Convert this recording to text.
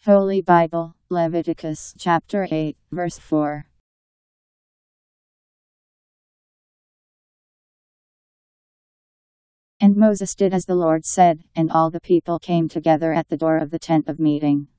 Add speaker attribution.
Speaker 1: Holy Bible, Leviticus Chapter 8, verse 4. And Moses did as the Lord said, and all the people came together at the door of the tent of meeting.